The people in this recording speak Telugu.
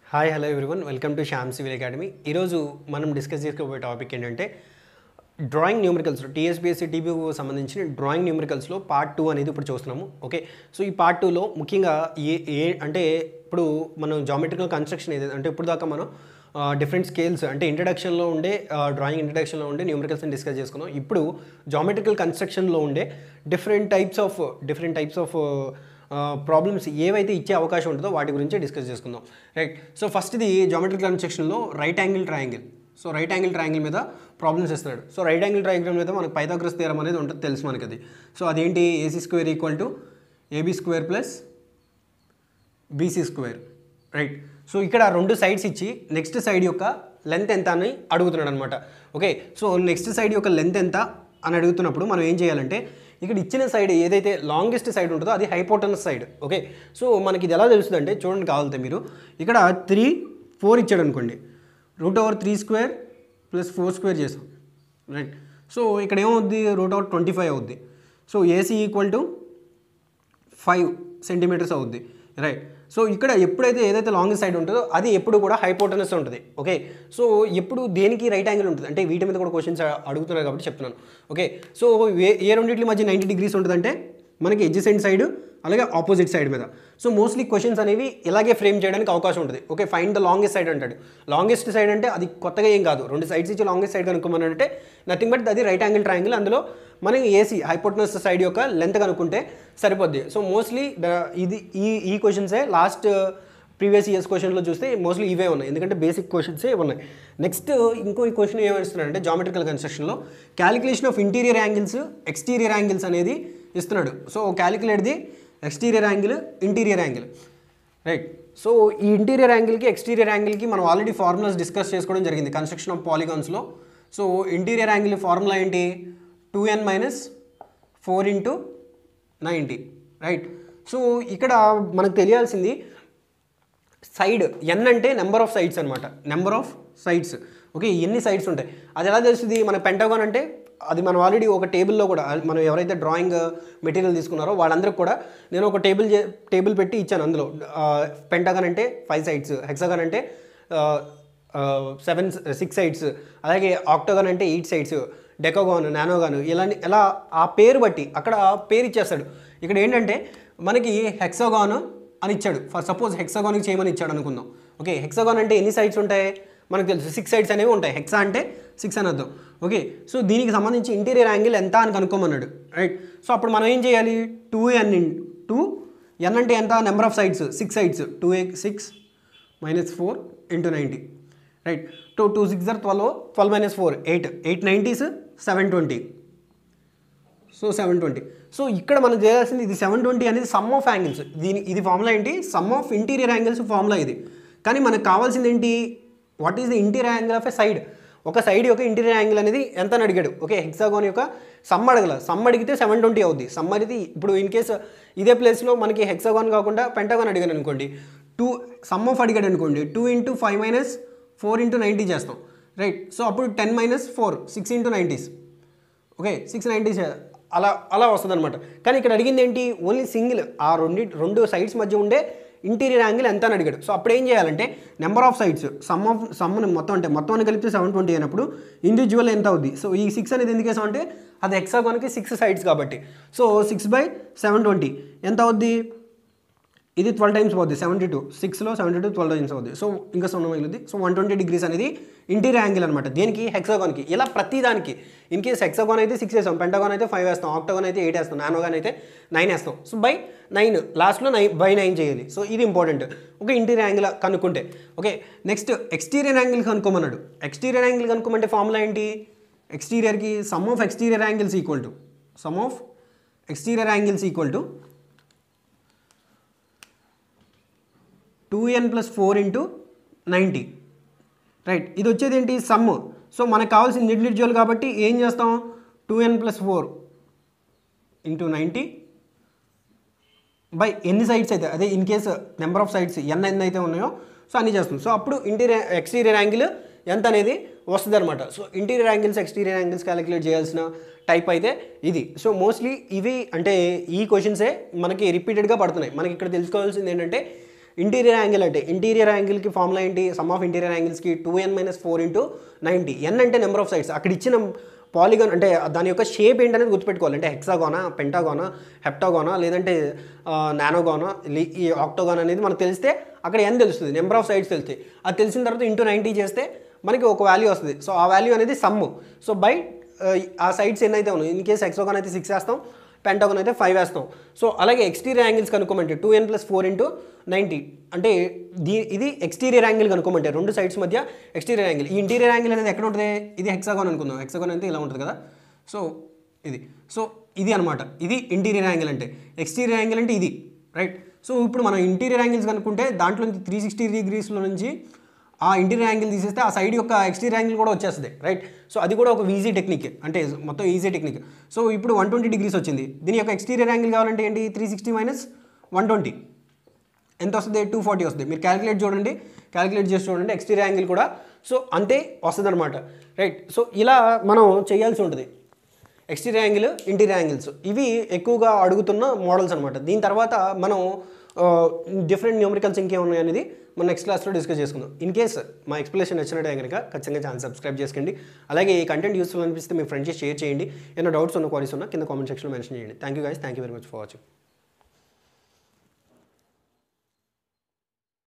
Hi hello everyone welcome to Shyam civil academy. ఈరోజు మనం డిస్కస్ చేసుకోబోయే టాపిక్ ఏంటంటే డ్రాయింగ్ న్యూమరికల్స్లో టీఎస్పీఎస్సీ టీబీఓ సంబంధించిన డ్రాయింగ్ న్యూమరికల్స్లో పార్ట్ 2 అనేది ఇప్పుడు చూస్తున్నాము. ఓకే, సో ఈ పార్ట్ 2లో ముఖ్యంగా అంటే ఇప్పుడు మనం జామెట్రికల్ కన్స్ట్రక్షన్ ఏదైతే అంటే ఇప్పుడు దాకా మనం డిఫరెంట్ స్కేల్స్ అంటే ఇంట్రడక్షన్లో ఉండే డ్రాయింగ్ ఇంట్రడక్షన్లో ఉండే న్యూమరికల్స్ని డిస్కస్ చేసుకున్నాం. ఇప్పుడు జామెట్రికల్ కన్స్ట్రక్షన్లో ఉండే డిఫరెంట్ టైప్స్ ఆఫ్ ప్రాబ్లమ్స్ ఏవైతే ఇచ్చే అవకాశం ఉంటుందో వాటి గురించి డిస్కస్ చేసుకుందాం. రైట్, సో ఫస్ట్ ఇది జామెట్రికల్ కన్స్ట్రక్షన్లో right angle triangle. So right angle triangle మీద ప్రాబ్లమ్స్ ఇస్తున్నాడు. సో రైట్ యాంగిల్ ట్రయాంగిల్ మీద మనకు పైథాగరస్ థియరం అనేది ఉంటుంది, తెలుసు మనకి అది. సో అదేంటి, AC square equal to AB square plus BC square. Right, so ఇక్కడ రెండు సైడ్స్ ఇచ్చి నెక్స్ట్ సైడ్ యొక్క లెంత్ ఎంత అని అడుగుతున్నాడు అనమాట. ఓకే, సో నెక్స్ట్ సైడ్ యొక్క లెంత్ ఎంత అని అడుగుతున్నప్పుడు మనం ఏం చేయాలంటే ఇక్కడ ఇచ్చిన సైడ్ ఏదైతే లాంగెస్ట్ సైడ్ ఉంటుందో అది హైపోటనస్ సైడ్. ఓకే, సో మనకి ఇది ఎలా తెలుస్తుంది అంటే చూడండి, కావాలంటే మీరు ఇక్కడ 3, 4 ఇచ్చాడు అనుకోండి, √3² ప్లస్ 4² చేస్తాం. రైట్, సో ఇక్కడ ఏమవుద్ది, √25 అవుద్ది. So AC equal to 5 centimetres అవుద్ది. రైట్, సో ఇక్కడ ఎప్పుడైతే ఏదైతే లాంగెస్ట్ సైడ్ ఉంటుందో అది ఎప్పుడు కూడా హైపోటనస్ ఉంటుంది. ఓకే, సో ఎప్పుడు దేనికి రైట్ యాంగిల్ ఉంటుంది అంటే వీటి మీద కూడా క్వశ్చన్స్ అడుగుతున్నారు కాబట్టి చెప్తున్నాను. ఓకే, సో ఏ రెండింటి మధ్య 90 డిగ్రీస్ ఉంటుందంటే మనకి ఎడ్జసెంట్ సైడ్ అలాగే ఆపోజిట్ సైడ్ మీద. సో మోస్ట్లీ క్వశ్చన్స్ అనేవి ఇలాగే ఫ్రేమ్ చేయడానికి అవకాశం ఉంటుంది. Okay, find the longest side అంటాడు. లాంగెస్ట్ సైడ్ అంటే అది కొత్తగా ఏం కాదు, రెండు సైడ్స్ ఇచ్చి లాంగెస్ట్ సైడ్ కనుక్కోమని అంటే నథింగ్ బట్ అది రైట్ యాంగిల్ ట్రయాంగిల్. అందులో మనం ఏసీ హైపోటనస్ సైడ్ యొక్క లెంత్ కనుక్కుంటే సరిపోద్ది. సో మోస్ట్లీ ఇది ఈ క్వశ్చన్సే లాస్ట్ ప్రీవియస్ ఇయర్స్ క్వశ్చన్లో చూస్తే మోస్ట్లీ ఇవే ఉన్నాయి, ఎందుకంటే బేసిక్ క్వశ్చన్సే ఉన్నాయి. నెక్స్ట్ ఇంకో ఈ క్వశ్చన్ ఏమిస్తున్నాడంటే జామెట్రికల్ కన్స్ట్రక్షన్లో calculation of interior angles, exterior angles అనేది ఇస్తున్నాడు. So calculate the exterior angle, interior angle. Right, so ఈ ఇంటీరియర్ యాంగిల్కి ఎక్స్టీరియర్ యాంగిల్కి మనం ఆల్రెడీ ఫార్ములాస్ డిస్కస్ చేసుకోవడం జరిగింది కన్స్ట్రక్షన్ ఆఫ్ పాలిగాన్స్లో. సో ఇంటీరియర్ యాంగిల్ ఫార్ములా ఏంటి, 2n - 4 × 90. రైట్, సో ఇక్కడ మనకు తెలియాల్సింది సైడ్ n అంటే నెంబర్ ఆఫ్ సైడ్స్ అనమాట, నెంబర్ ఆఫ్ సైడ్స్. ఓకే, ఎన్ని సైడ్స్ ఉంటాయి అది ఎలా తెలుస్తుంది, మన పెంటాగాన్ అంటే అది మనం ఆల్రెడీ ఒక టేబుల్లో కూడా మనం ఎవరైతే డ్రాయింగ్ మెటీరియల్ తీసుకున్నారో వాళ్ళందరికీ కూడా నేను ఒక టేబుల్ పెట్టి ఇచ్చాను. అందులో పెంటాగాన్ అంటే 5 సైడ్స్, హెక్సాగాన్ అంటే 6 సైడ్స్, అలాగే ఆక్టోగాన్ అంటే 8 సైడ్స్, డెకాగాన్, నానోగాన్ ఇలా ఆ పేరు బట్టి అక్కడ పేరు ఇచ్చేస్తాడు. ఇక్కడ ఏంటంటే మనకి హెక్సాగాన్ అని ఇచ్చాడు. ఫర్ సపోజ్ హెక్సాగాన్కి చేయమని ఇచ్చాడు అనుకుందాం. ఓకే, హెక్సాగాన్ అంటే ఎన్ని సైడ్స్ ఉంటాయి మనకు తెలుసు, 6 సైడ్స్ అనేవి ఉంటాయి. హెక్సా అంటే 6 అని అర్థం. ఓకే, సో దీనికి సంబంధించి ఇంటీరియర్ యాంగిల్ ఎంత అని కనుక్కోమన్నాడు. రైట్, సో అప్పుడు మనం ఏం చేయాలి, 2n అంటే ఎంత, number of sides 6 sides, 6 - 4 × 90. Right, 2 6 are 12, 12 - 4 8 90s 720. So 720. So ఇక్కడ మనం చేయాల్సింది ఇది 720 అనేది సమ్ ఆఫ్ యాంగిల్స్. ఇది ఫార్ములా ఏంటి, sum of interior angles formula ఇది. కానీ మనకు కావాల్సింది ఏంటి, what is the interior angle of a side. ఒక సైడ్ యొక్క ఇంటీరియర్ యాంగిల్ అనేది ఎంత అని అడిగాడు. ఓకే, హెక్సాగాన్ యొక్క సమ్ అడగల, సమ్ అడిగితే 720 అవుద్ది. సమ్ అనేది ఇప్పుడు ఇన్ కేసు ఇదే ప్లేస్లో మనకి హెక్సాగాన్ కాకుండా పెంటాగాన్ అడిగాను అనుకోండి, 2 సమ్ ఆఫ్ అడిగాడు అనుకోండి, 2 × 5 - 4 × 90 చేస్తాం. రైట్, సో అప్పుడు 10 - 4 6 × 90s. ఓకే, 690s అలా వస్తుంది అనమాట. కానీ ఇక్కడ అడిగింది ఏంటి, ఓన్లీ సింగిల్ ఆ రెండు సైడ్స్ మధ్య ఉండే ఇంటీరియర్ యాంగిల్ ఎంత అని అడిగాడు. సో అప్పుడు ఏం చేయాలంటే నెంబర్ ఆఫ్ సైడ్స్ సమ్ని మొత్తం అంటే మొత్తాన్ని కలిపితే 720 అయినప్పుడు ఇండివిజువల్ ఎంత అవుద్ది. సో ఈ 6 అనేది ఎందుకు వేసాం అంటే అది హెక్సాగాన్కి 6 సైడ్స్ కాబట్టి. సో 6/720 ఎంత అవుద్ది, ఇది 12 టైమ్స్ అవుద్ది, 72. 6లో 72 12 టైమ్స్ అవుద్ది. సో ఇంకా 0 మిగిలింది. సో 120 డిగ్రీస్ అనేది ఇంటీరియర్ యాంగిల్ అనమాట దేనికి, హెక్సాగాన్కి. ఇలా ప్రతి దానికి ఇన్ కేస్ హెక్సాగాన్ అయితే 6 వేస్తాం, పెంటాగాన్ అయితే 5 వేస్తాం, ఆక్టోగాన్ అయితే 8 వేస్తాం, నానోగాన్ అయితే 9 వేస్తాం. సో /9 లాస్ట్లో 9/9 చేయాలి. సో ఇది ఇంపార్టెంట్. ఓకే, ఇంటీరియర్ యాంగిల్ కనుక్కుంటే. ఓకే, నెక్స్ట్ ఎక్స్టీరియర్ యాంగిల్ కనుక్కోమన్నాడు. ఎక్స్టీరియర్ యాంగిల్ కనుక్కోమంటే ఫార్ములా ఏంటి, ఎక్స్టీరియర్కి sum of exterior angles equal to 2n + 4 × 90. Right, ఇది వచ్చేది ఏంటి, సమ్. సో మనకు కావాల్సింది ఇండివిజువల్ కాబట్టి ఏం చేస్తాం, 2n + 4 × 90 బై ఎన్ని సైడ్స్ అయితే అదే in case number of sides ఎన్ని అయితే ఉన్నాయో సో అన్నీ చేస్తాం. సో అప్పుడు ఎక్స్టీరియర్ యాంగిల్ ఎంత అనేది వస్తుంది అనమాట. So interior angles, exterior angles calculate చేయాల్సిన టైప్ అయితే ఇది. సో మోస్ట్లీ ఇవి అంటే ఈ క్వశ్చన్సే మనకి రిపీటెడ్గా పడుతున్నాయి. మనకి ఇక్కడ తెలుసుకోవాల్సింది ఏంటంటే ఇంటీరియర్ యాంగిల్ అంటే ఇంటీరియర్ యాంగిల్కి ఫార్ములా ఏంటి, సమ్ ఆఫ్ ఇంటీరియర్ యాంగిల్స్కి 2n - 4 × 90. n అంటే నెంబర్ ఆఫ్ సైడ్స్, అక్కడ ఇచ్చిన పాలిగాన్ అంటే దాని యొక్క షేప్ ఏంటనేది గుర్తుపెట్టుకోవాలి. అంటే హెక్సాగోనా, పెంటాగోనా, హెప్టాగోనా, లేదంటే నానోగోనా, ఈ ఆక్టోగోన్ అనేది మనకు తెలిస్తే అక్కడ n తెలుస్తుంది, నెంబర్ ఆఫ్ సైడ్స్ తెలుస్తాయి. అది తెలిసిన తర్వాత ఇంటూ 90 చేస్తే మనకి ఒక వాల్యూ వస్తుంది. సో ఆ వాల్యూ అనేది సమ్. సో బై ఆ సైడ్స్ ఎన్ని అయితే ఉన్నాయి, ఇన్ కేస్ హెక్సాగోన్ అయితే 6 వేస్తాం, పెంటాగోన్ అయితే 5 వేస్తాం. సో అలాగే ఎక్స్టీరియర్ యాంగిల్స్ కనుక్కోమంటే 2n + 4 × 90 అంటే ఇది ఎక్స్టీరియర్ యాంగిల్ కనుక్కోమంటే రెండు సైడ్స్ మధ్య ఎక్స్టీరియర్ యాంగిల్. ఈ ఇంటీరియర్ యాంగిల్ అనేది ఎక్కడ ఉంటుంది, ఇది హెక్సాగోన్ అనుకుందాం. హెక్సాగోన్ అయితే ఇలా ఉంటుంది కదా. సో ఇది అనమాట, ఇది ఇంటీరియర్ యాంగిల్ అంటే. ఎక్స్టీరియర్ యాంగిల్ అంటే ఇది, రైట్. సో ఇప్పుడు మనం ఇంటీరియర్ యాంగిల్స్ కనుక్కుంటే దాంట్లో 360 degreesలో నుంచి ఆ ఇంటీరియర్ యాంగిల్ తీసేస్తే ఆ సైడ్ యొక్క ఎక్స్టీరియర్ యాంగిల్ కూడా వచ్చేస్తుంది, రైట్. సో అది కూడా ఒక ఈజీ టెక్నిక్, అంటే మొత్తం ఈజీ టెక్నిక్. సో ఇప్పుడు 120 degrees వచ్చింది, దీని యొక్క ఎక్స్టీరియర్ యాంగిల్ కావాలంటే ఏంటి, 360 - 120 ఎంత వస్తుంది, 240 వస్తుంది. మీరు క్యాలిక్యులేట్ చేసి చూడండి ఎక్స్టీరియర్ యాంగిల్ కూడా. సో అంతే వస్తుంది అనమాట, రైట్. సో ఇలా మనం చేయాల్సి ఉంటుంది. ఎక్స్టీరియర్ యాంగిల్, ఇంటీరియర్ యాంగిల్స్ ఇవి ఎక్కువగా అడుగుతున్న మోడల్స్ అనమాట. దీని తర్వాత మనం డిఫరెంట్ న్యూమరికల్స్ ఇంకేమున్నాయి అనేది మన నెక్స్ట్ క్లాస్లో డిస్కస్ చేసుకుందాం. ఇన్ కేస్ మా ఎక్స్ప్లెనేషన్ నచ్చినట్టే కనుక ఖచ్చితంగా ఛానల్ సబ్స్క్రైబ్ చేసుకోండి. అలాగే ఈ కంటెంట్ యూస్ఫుల్ అనిపిస్తే మీ ఫ్రెండ్స్కి షేర్ చేయండి. ఏమైనా డౌట్స్ ఉన్న, క్వరీస్ ఉన్నా కింద కామెంట్ సెక్షన్లో మెన్షన్ చేయండి. Thank you guys, thank you very much for watching.